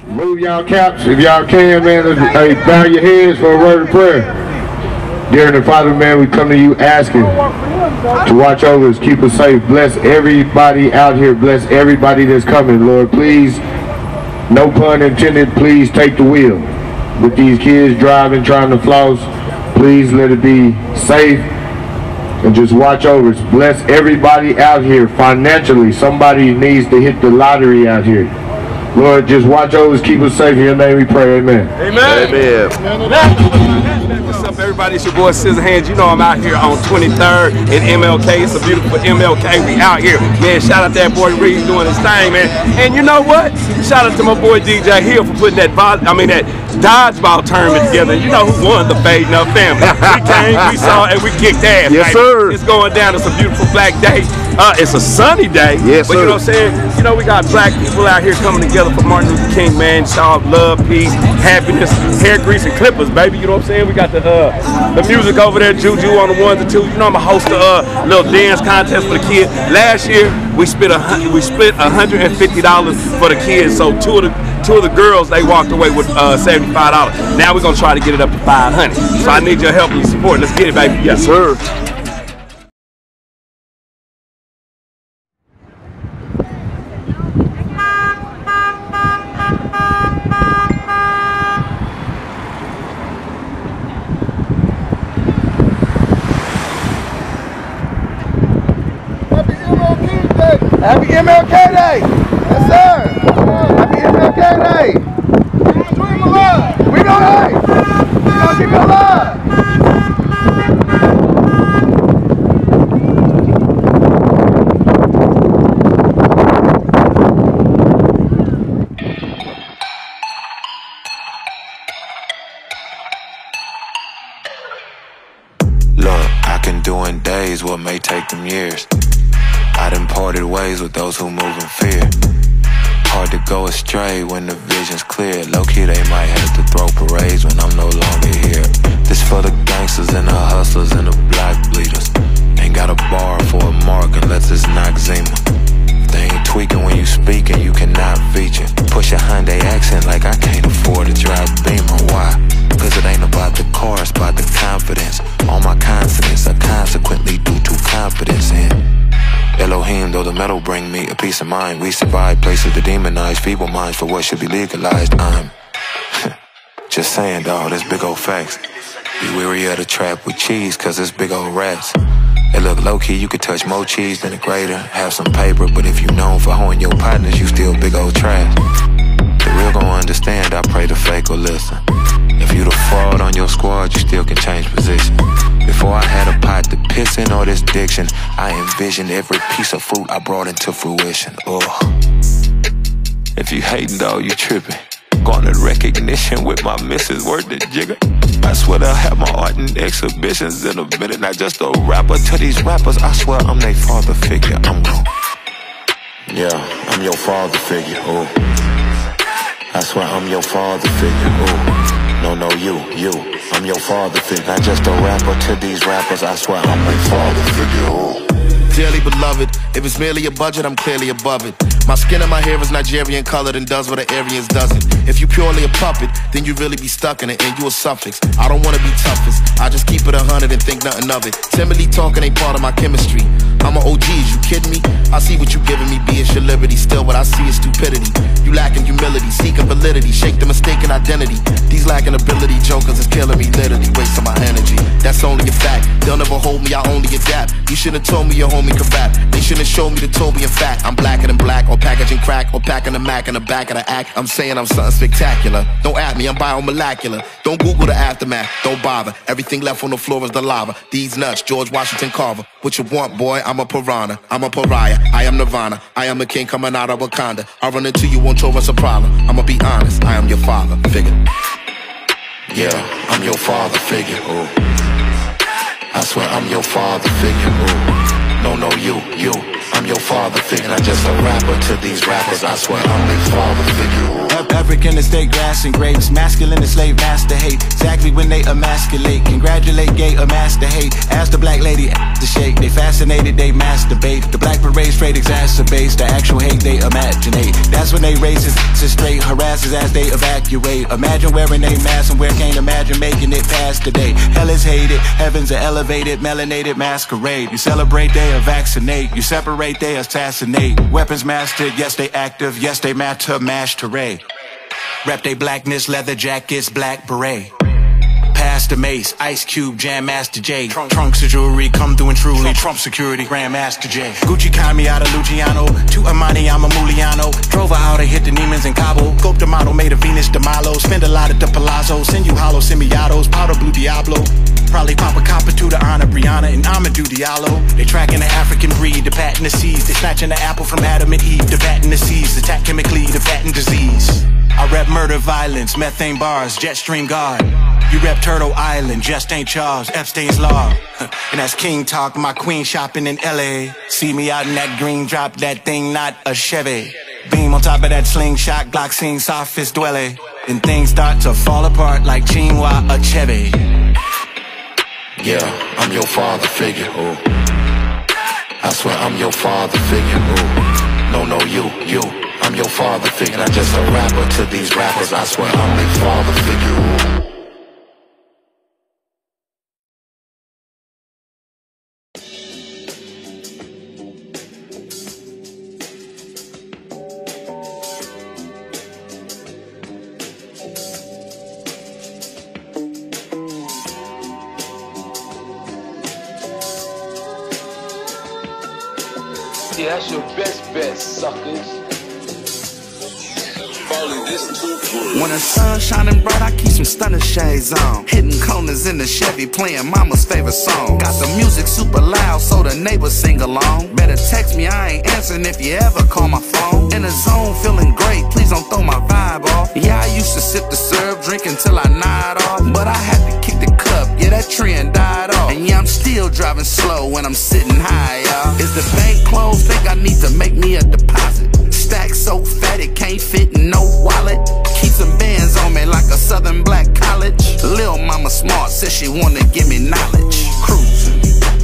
Move y'all caps if y'all can, man. Hey, bow your heads for a word of prayer. Dear Heavenly Father, man, we come to you asking to watch over us, keep us safe. Bless everybody out here. Bless everybody that's coming, Lord. Please, no pun intended, please take the wheel. With these kids driving, trying to floss, please let it be safe and just watch over us. Bless everybody out here financially. Somebody needs to hit the lottery out here. Lord, just watch over us, keep us safe. In your name we pray, amen. Amen. What's up, everybody? It's your boy Scissorhands. You know I'm out here on 23rd in MLK. It's a beautiful MLK. We out here. Man, shout out that boy Reed doing his thing, man. And you know what? Shout out to my boy DJ Hill for putting that dodgeball tournament together. You know who won? The Fade Up family. We came, we saw, and we kicked ass. Yes, sir. It's going down. It's a beautiful black day. It's a sunny day. Yes, but sir. You know what I'm saying? You know, we got black people out here coming together for Martin Luther King, man. Show love, peace, happiness, hair grease, and clippers, baby. You know what I'm saying? We got the music over there, Juju on the ones and twos. You know, I'm a host of a little dance contest for the kids. Last year, we split $150 for the kids. So two of the girls, they walked away with $75. Now we're gonna try to get it up to $500. So I need your help and your support. Let's get it, baby. Yes, sir. Happy MLK Day! Yes, sir! Happy MLK Day! Dream alive! We gonna keep it alive! Look, I can do in days what may take them years. I done parted ways with those who move in fear. Hard to go astray when the vision's clear. Low-key they might have to throw parades when I'm no longer here. This for the gangsters and the hustlers and the black bleeders. Ain't got a bar for a mark unless it's Noxzema. They ain't tweaking when you speaking, you cannot feature. Push a Hyundai accent like I can't afford to drive Beamer. Why? Cause it ain't about the car, it's about the confidence. All my consonants are consequently due to confidence in Elohim, though the metal bring me a peace of mind. We survive places to demonize feeble minds for what should be legalized. I'm just saying, dawg, that's big old facts. Be weary of the trap with cheese, cause it's big old rats. Hey, look, low-key, you could touch more cheese than a grater. Have some paper, but if you known for hoeing your partners, you still big old trash. The real gon' understand, I pray the fake will listen. If you the fraud on your squad, you still can change position. Before I had a pot to piss in all this diction, I envisioned every piece of fruit I brought into fruition. Ugh. If you hating, dawg, you tripping. Garnered recognition with my missus, word to jigger. I swear they'll have my art in exhibitions in a minute. Not just a rapper to these rappers, I swear I'm their father figure. I'm gon' yeah, I'm your father figure, ooh. I swear I'm your father figure, ooh. No, you, I'm your father figure. Not just a rapper to these rappers, I swear I'm their father figure, ooh. Dearly beloved, if it's merely a budget, I'm clearly above it. My skin and my hair is Nigerian colored and does what an Aryans doesn't. If you purely a puppet, then you really be stuck in it and you a suffix. I don't wanna be toughest, I just keep it 100 and think nothing of it. Timidly talking ain't part of my chemistry. I'm an OG, is you kidding me? I see what you giving me, be it's your liberty. Still what I see is stupidity. You lacking humility, seeking validity, shake the mistaken identity. These lacking ability jokers is killing me, literally wasting my energy. That's only a fact, they'll never hold me, I only adapt. You should've told me your homie could rap. They should've showed me the Toby in fact. I'm blacker than black, or packaging crack, or packing a Mac in the back of the act. I'm saying I'm something spectacular. Don't at me, I'm biomolecular. Don't Google the aftermath, don't bother. Everything left on the floor is the lava. These nuts, George Washington Carver. What you want, boy? I'm a piranha, I'm a pariah. I am Nirvana, I am a king coming out of Wakanda. I run into you on tour, it's a problem. I'ma be honest, I am your father figure. Yeah, I'm your father figure, ooh. I swear I'm your father figure, ooh. No, you, I'm your father figure. Not just a rapper to these rappers, I swear I'm their father figure, ooh. African estate grass and grapes, masculine and slave master hate. Exactly hate when they emasculate. Congratulate gay, emasculate hate. Ask the black lady to shake. They fascinated, they masturbate. The black parade straight exacerbates the actual hate they imaginate. That's when they racist straight harasses as they evacuate. Imagine wearing a mask and where can't imagine making it past today. Hell is hated, heavens are elevated, melanated masquerade. You celebrate, they vaccinate. You separate, they assassinate. Weapons mastered, yes they active, yes they matter, mash terrain. Rep they blackness, leather jackets, black beret. Pass the mace, Ice Cube, Jam Master J. Trunks of jewelry, come through and truly. Trump security, Grandmaster J. Gucci Kami out of Luciano. To Armani, I'm a Muliano. Drove her out and hit the Neiman's in Cabo. Gope the model, made a Venus de Milo. Spend a lot at the Palazzo. Send you hollow semi-autos, powder blue Diablo. Probably pop a copper to the honor Brianna and Amadou Diallo. They tracking the African breed, the patent the seeds. They snatching the apple from Adam and Eve, the patent the seeds. Attack chemically, the patent disease. I rep murder, violence, methane bars, jet stream guard. You rep Turtle Island, just ain't Charles, Epstein's Law. And that's King talk, my queen shopping in LA. See me out in that green, drop that thing, not a Chevy. Beam on top of that slingshot, Glock scene, sophist dwelle. And things start to fall apart like Chinua Achebe. Yeah, I'm your father figure, ooh. I swear I'm your father figure, ooh. No, you. I'm your father figure, not just a rapper to these rappers. I swear I'm their father figure, ooh. Yeah, that's your best bet, suckers. When the sun's shining bright, I keep some stunner shades on. Hitting corners in the Chevy, playing mama's favorite song. Got the music super loud so the neighbors sing along. Better text me, I ain't answering if you ever call my phone. In the zone, feeling great, please don't throw my vibe off. Yeah, I used to sip the syrup, drink until I nod off. But I had to kick the cup, yeah, that trend died off. And yeah, I'm still driving slow when I'm sitting high, y'all. Is the bank closed? Think I need to make me a deposit. Stack so fat it can't fit in no wallet. Keep some bands on me like a southern black college. Lil' mama smart, says she wanna give me knowledge. Cruising,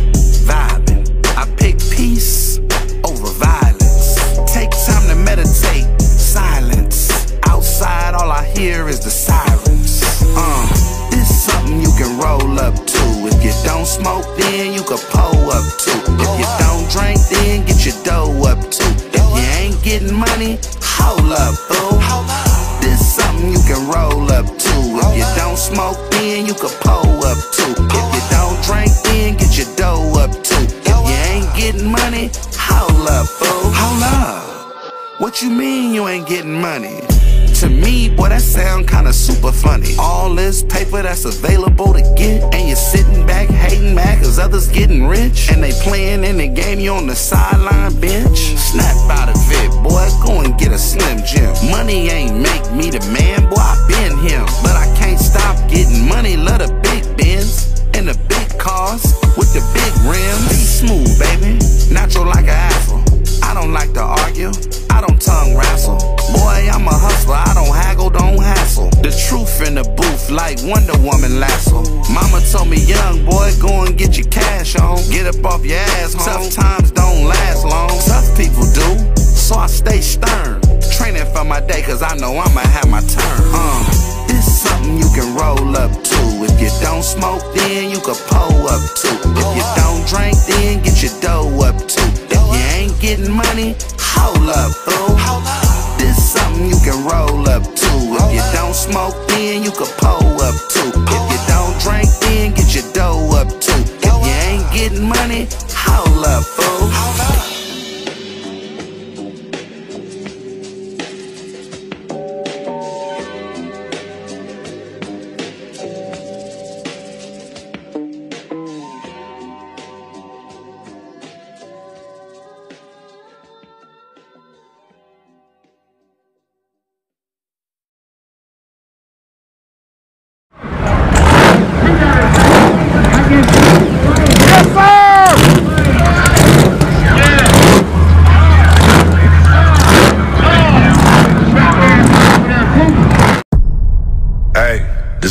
vibing, I pick peace over violence. Take time to meditate, silence. Outside all I hear is the sirens. This something you can roll up to. If you don't smoke, then you can pull up to. If you don't drink, then get your dough up to. If you ain't getting money, hold up, boo. This something you can roll up to. If you don't smoke, then you can pull up to. If you don't drink, then get your dough up to. If you ain't getting money, hold up, boo. Hold up. What you mean you ain't getting money? To me, boy, that sound kinda super funny. All this paper that's available to get, and you're sitting back hating mad cause others getting rich, and they playing in the game, you on the sideline bench. Snap out of it, boy, go and get a Slim Jim. Money ain't make me the man, boy, I been him. But I can't stop getting money, love the big Benz and the big cars with the big rims. Be smooth, baby, natural like an afro. I don't like to argue, I don't tongue wrestle. Boy, I'm a hustler, I don't haggle, don't hassle. The truth in the booth like Wonder Woman lasso. Mama told me, young boy, go and get your cash on. Get up off your ass, home. Tough times don't last long. Tough people do, so I stay stern. Training for my day, cause I know I'ma have my turn. This something you can roll up to. If you don't smoke, then you can pull up to. If you don't drink, then get your dough up to. If you ain't getting money, hold up, boo. This something you can roll up to. If you don't smoke, then you can pull up to. If you don't drink, then get your dough up to. If you ain't getting money, hold up, boo.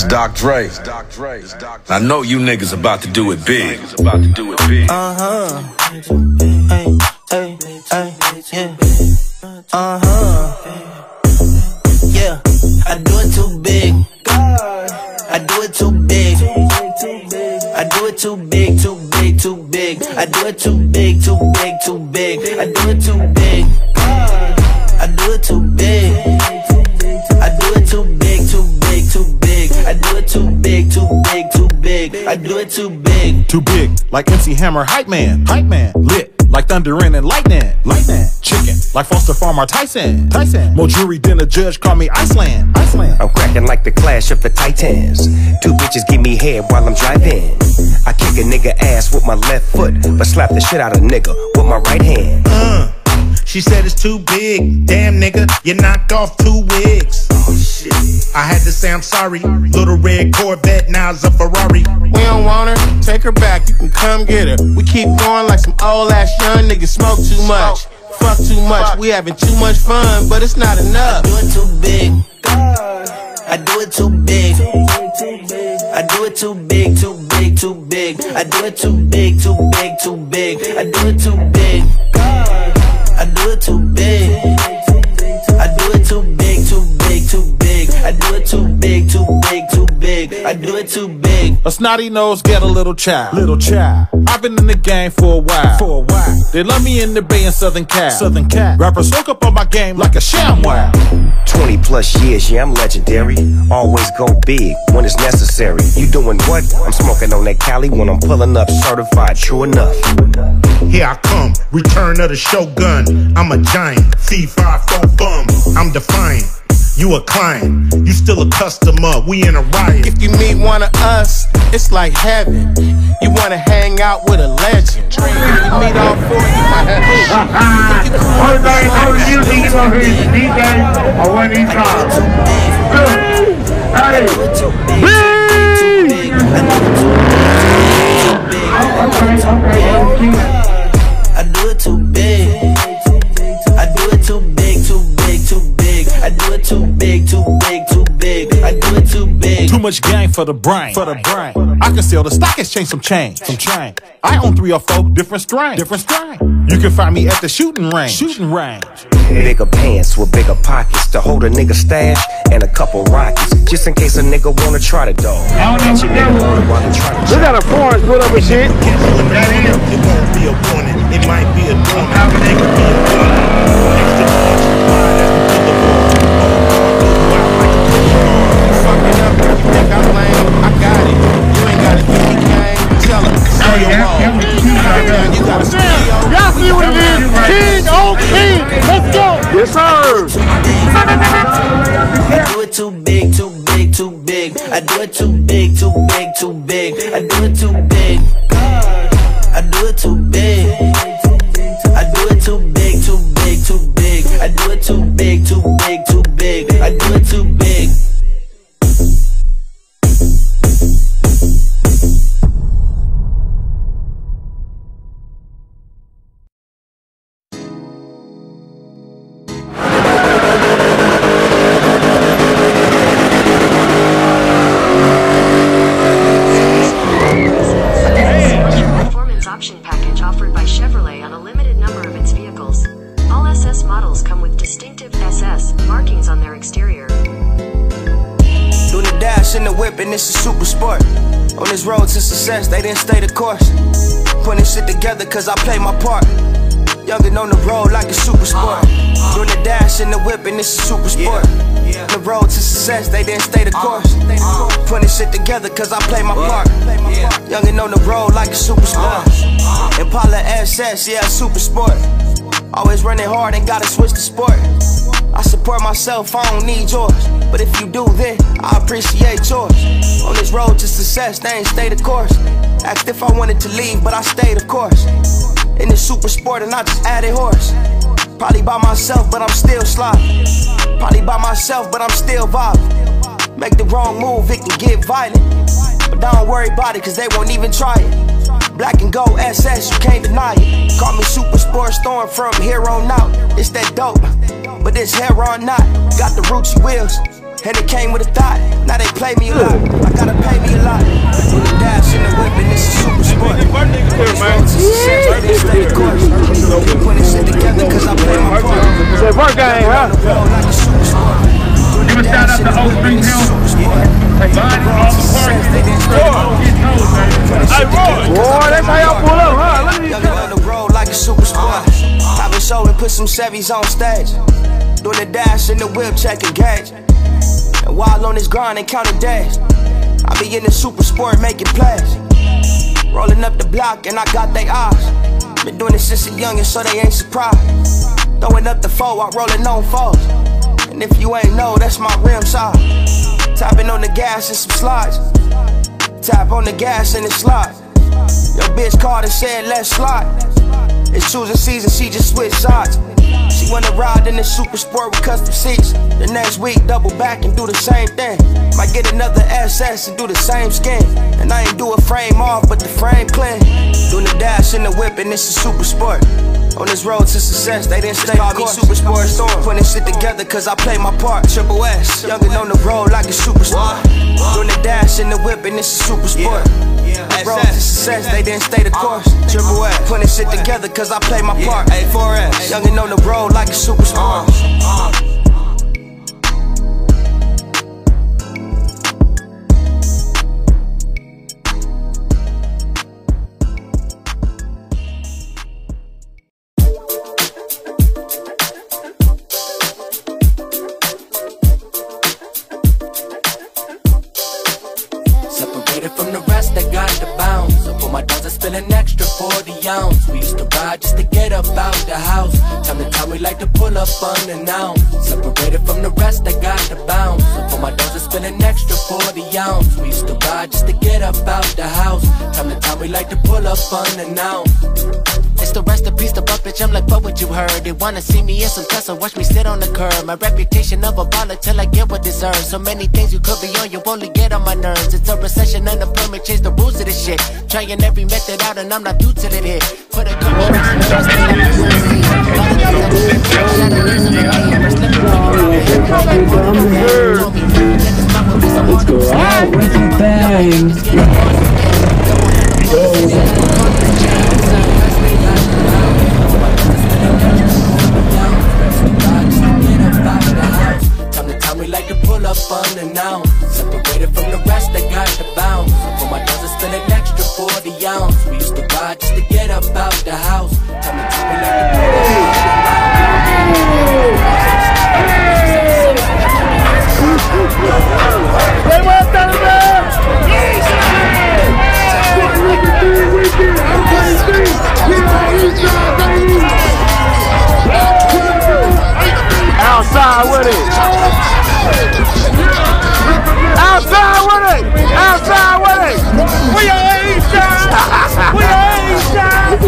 Doc Dre. I know you niggas about to do it big. Hey, hey, hey, yeah. Yeah, I do it too big. I do it too big. I do it too big, too big, too big. I do it too big, too big, too big. I do it too big. I do it too big. I do it too big, too big, too big. I do it too big, too big, too big. I do it too big. Too big, like MC Hammer, hype man. Lit, like thunder and lightning. Chicken, like Foster Farmer Tyson. More jury than a judge, call me Iceland. I'm cracking like the Clash of the Titans. Two bitches give me head while I'm driving. I kick a nigga ass with my left foot, but slap the shit out of nigga with my right hand. She said it's too big. Damn nigga, you knocked off 2 wigs. Oh shit. I had to say I'm sorry. Little red Corvette, now it's a Ferrari. We don't want her, take her back, you can come get her. We keep going like some old ass young niggas smoke too much. Fuck too much, we having too much fun, but it's not enough. I do it too big. I do it too big. I do it too big, too big, too big. I do it too big, too big, too big. I do it too big. I do it too big. I do it too big, too big, too big. I do it too big, too big, too big. I do it too big. A snotty nose get a little child. I've been in the game for a while. They love me in the Bay and Southern Cal. Rappers soak up on my game like a ShamWow. 20 plus years, yeah, I'm legendary. Always go big when it's necessary. You doing what? I'm smoking on that Cali when I'm pulling up certified, true enough. Here I come, return of the Shogun. I'm a giant, C5 bum. I'm defiant. You a client, you still a customer, we in a riot. If you meet one of us, it's like heaven. You wanna hang out with a legend. If you meet all 4, you might have Only thing on the music you gonna hear is DJ or when he talks. Hey! I do it too big. I do it too big, too big, too big. I do it too big, too big, too big. I do it too big. Too much game for the brain. I can sell the stock exchange some change. I own 3 or 4 different strains. You can find me at the shooting range. Bigger pants with bigger pockets to hold a nigga stash and a couple rockets, just in case a nigga wanna try the dog. We got a foreign put up with shit. It won't be a warning, it might be a dorm. It could be a blood. Extra large, wide as the Fucking up, you think I'm lame? I got it. You ain't got it, you can't. Tell him, say your wrong. You got a studio. Y'all see what it is? King on King. Let's go. Yes, sir. I do it too big, too big, too big. I do it too big, too big, too big. I do it too big. I do it too big. I do it too big, too big, too big. I do it too big, too big, too big. I do it too big. Option package offered by Chevrolet on a limited number of its vehicles. All SS models come with distinctive SS markings on their exterior. Doing the dash in the whip and it's a super sport. On this road to success, they didn't stay the course. Putting shit together cause I play my part. Youngin' on the road like a super sport. Doing the dash in the whip and it's a super sport. On the road to success, they didn't stay the course. Putting shit together cause I play my part. Youngin' on the road like a super sport. Impala SS, yeah, super sport. Always running hard and gotta switch the sport. I support myself, I don't need yours. But if you do, then I appreciate yours. On this road to success, they ain't stay the course. Asked if I wanted to leave, but I stayed, of course. In the super sport and I just added horse. Probably by myself, but I'm still sloppy. Probably by myself, but I'm still vibing. Make the wrong move, it can get violent. But don't worry about it, cause they won't even try it. Black and gold SS, you can't deny it. Call me Super Sport Storm from here on out. It's that dope, but it's hair on not. Got the Rucci wheels, And it came with a thought, now they play me a lot. I gotta pay me a lot. Do the dash in the whip and this is super sport. When they stay the course. When they sit together cause I play my part. It's a work game, huh? Give a shout out to Old Spring Hill. Hey, Roy, that's how y'all pull up, huh? Look at Young on the road like a super sport. I've been showing, put some Chevys on stage. Doing the dash in the whip, checking gauge. And while on this grind and counting days, I be in the super sport making plays. Rolling up the block and I got they eyes. Been doing this since a youngin', so they ain't surprised. Throwing up the foe, I'm rolling on foes. And if you ain't know, that's my rim side. Tapping on the gas and some slides. Tap on the gas and it slide. Your bitch called and said let's slide. It's choosing season, she just switched sides. She wanna ride in the super sport with custom seats. The next week double back and do the same thing. Might get another SS and do the same skin. And I ain't do a frame off, but the frame clean. Doing the dash in the whip and this is super sport. On this road to success, they didn't stay. Call me Super Sport Storm. Putting shit together cause I play my part. Triple S, youngin' on the road like a superstar. Doing the dash in the whip and this is super sport. Road to success, they didn't stay the course. Triple S, putting shit together cause I play my part. A4S, youngin' on the road like a superstar. From the rest, I got the bounce. So for my dogs, I spill an extra 40 ounce. We used to ride just to get up out the house. Time to time we like to pull up unannounced. Separated from the rest, I got the bounce. So for my dogs, I spill an extra 40 ounce. We used to ride just to get up out the house. Time to time we like to pull up unannounced. It's the rest of peace, the buck bitch, I'm like, what would you heard? They wanna see me in some tussle, watch me sit on the curb. My reputation of a baller till I get what deserves. So many things you could be on, you only get on my nerves. It's a recession, unemployment, change the rules of this shit. Trying every method out and I'm not through till it hit. Put a couple let's go out with the bang. We like to pull up unannounced. Separated from the rest, I got the bounce. For my dogs, I spend an extra 40 ounce. We used to ride just to get up out the house. Time to time we like to pull outside with it. Outside with it! Outside with it! We ain't shot! We ain't shot!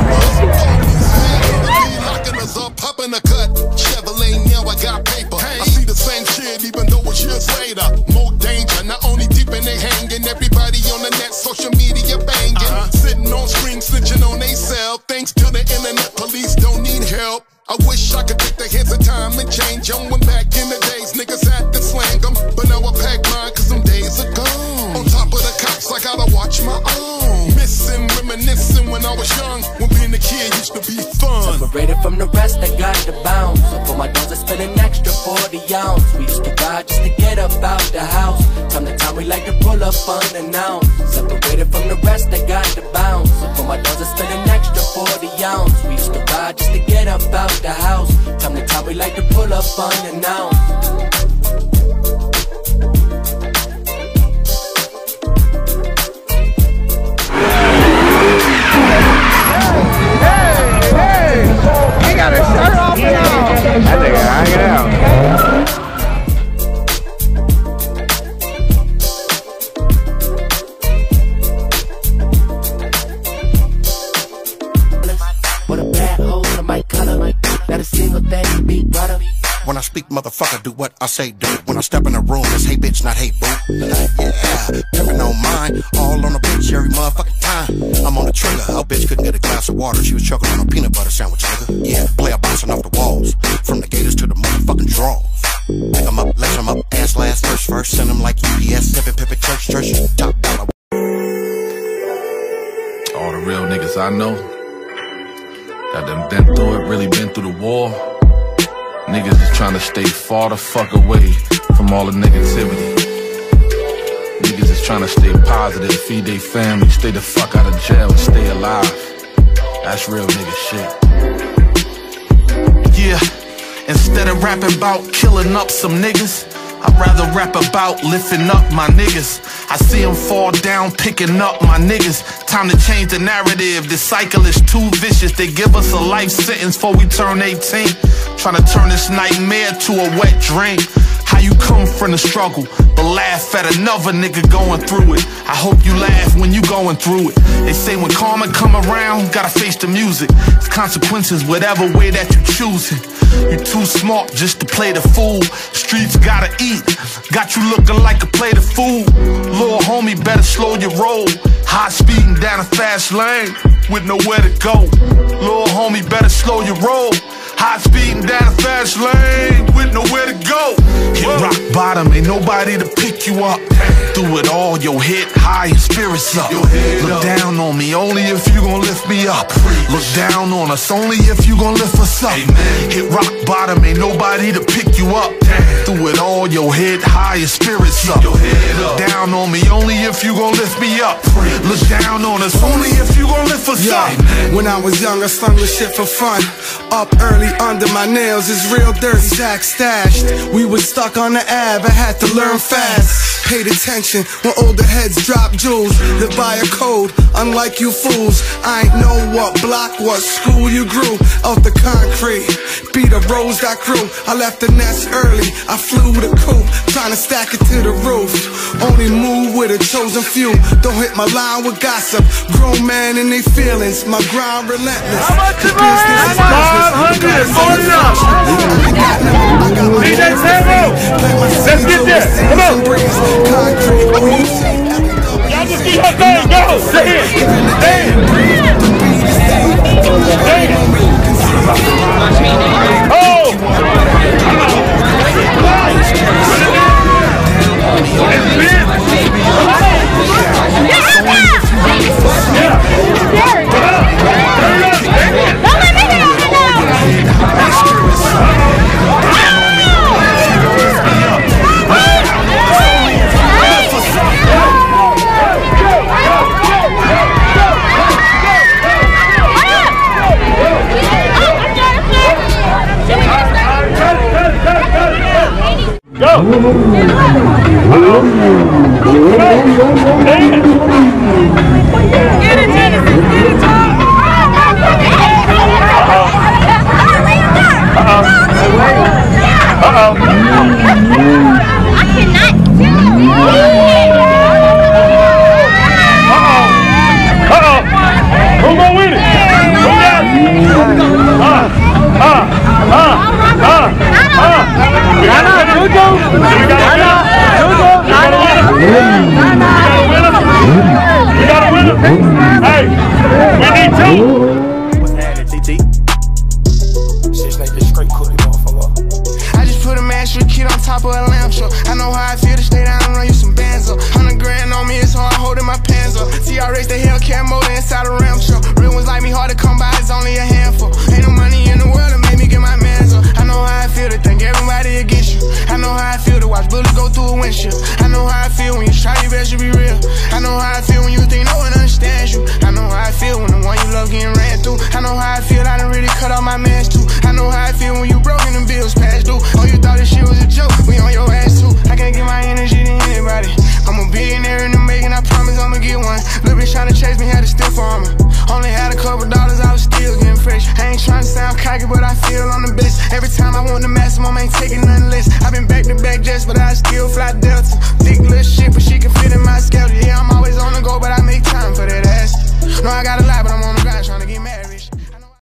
Locking us up, popping a cut. Chevrolet, now I got paper. I see the same shit even though it's years later. More danger, not only deep in they hanging. Everybody on the net, social media banging. Sitting on screens, snitching on they self. Thanks to the internet, police don't need help. I wish I could take the hands of time and change them. When back in the days, niggas had to slang them. But now I pack mine cause some days are gone. On top of the cops, I gotta watch my own. Missing, reminiscing when I was young. When being a kid used to be fun. Separated from the rest, I got the bounce. So for my dogs, I spend an extra 40 ounce. We used to ride just to get up out the house. Time to time we like to pull up unannounced. Separated from the rest, I got the bounce. So for my dogs, I spend an extra 40 ounce. We used to ride just to get up out the house. Time to time we like to pull up unannounced. He got his shirt off now. That nigga hanging out. With a bad hole in my color, not a single thing, big brother. When I speak, motherfucker, do what I say, do. When I step in the room, it's hey bitch, not hey boo. Yeah, tripping on mine, all on the bitch every motherfucking time. I'm on the trigger, oh bitch couldn't get a glass of water, she was choking on a peanut butter sandwich, nigga. Yeah, player bouncing off the walls, from the gators to the motherfucking draws. Pick 'em up, let's Turn my ass last first, send them like UPS, Pippin, church, top dollar. All the real niggas I know that done been through it, really been through the war. Niggas is trying to stay far the fuck away from all the negativity. Niggas is trying to stay positive, feed their family, stay the fuck out of jail and stay alive. That's real nigga shit. Yeah, instead of rapping about killing up some niggas, I'd rather rap about lifting up my niggas. I see them fall down, picking up my niggas. Time to change the narrative, this cycle is too vicious. They give us a life sentence before we turn 18. Trying to turn this nightmare to a wet dream. How you come from the struggle, but laugh at another nigga going through it. I hope you laugh when you going through it. They say when karma come around, gotta face the music. It's consequences whatever way that you choose it. You too smart just to play the fool. Streets gotta eat, got you looking like a plate of food. Little homie, better slow your roll. High speeding down a fast lane with nowhere to go. Little homie, better slow your roll. High speeding down a fast lane with nowhere to go. Hit rock bottom, ain't nobody to pick you up. Through it all, your head high and spirits up. Look down on me, only if you gon' lift me up. Look down on us, only if you gon' lift us up. Hit rock bottom, ain't nobody to pick you up. Through it all, your head high and spirits up. Look down on me, only if you gon' lift me up. Look down on us, only if you gon' lift us up. When I was young, I slung the shit for fun. Up early under my nails is real dirty. Jack stashed. We was stuck on the Ave, I had to learn fast. Paid attention when older heads drop jewels. Live by a code, unlike you fools. I ain't know what block, what school you grew. Out the concrete, beat a rose that grew. I left the nest early, I flew the coop, trying to stack it to the roof. Only move with a chosen few. Don't hit my line with gossip. Grown man in they feelings, my grind relentless. How much is it? 540 up. DJ Tamo, let's get there. Come on. Y'all just keep her thing. Go. Say it. Oh. Go! Get it, Genesis! Get it, Tom! I cannot do it! Who gonna win it? Who got it? Hey, we need two. What's happening, TT? Shit's like this straight cookie, motherfucker. I just put a master kid on top of a lamp show. I know how I feel to stay down and run you some bands up. 100 grand on me, it's hard holding my pants up. TRX, the Hellcat motor inside a Ram show. Real ones like me hard to come by, it's only a handful. Ain't no money in the world to make me get my mans up. I know how I feel to think everybody against you. I know how I feel to watch bullets go through a windshield. I know how I feel when you try your best to be real. I know how I feel when you think no one understands you. I know how I feel when the one you love getting ran through. I know how I feel, I done really cut off my mans too. I know how I feel when you broke and them bills past due. Oh, you thought this shit was a joke, we on your ass too. I can't give my energy to anybody. I'm a billionaire in the making, I promise I'ma get one. Little bitch tryna chase me, had to steal for me. Only had a couple dollars, I was still getting fresh. I ain't tryna sound cocky, but I feel on the best. Every time I want the maximum, ain't taking nothing less. I've been back to back jets, but I still fly Delta. Thick little shit, but she can fit in my schedule. Yeah, I'm always on the go, but I make time for that ass. No, I got a